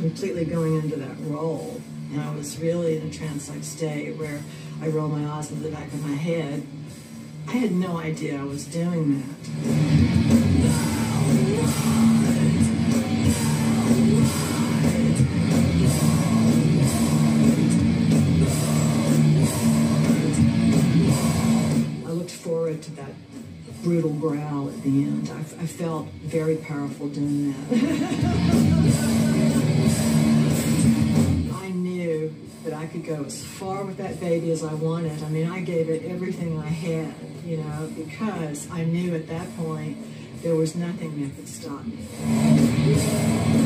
completely going into that role. And I was really in a trance-like state where I rolled my eyes into the back of my head. I had no idea I was doing that. Forward to that brutal growl at the end. I felt very powerful doing that. I knew that I could go as far with that baby as I wanted. I mean, I gave it everything I had, you know, because I knew at that point there was nothing that could stop me.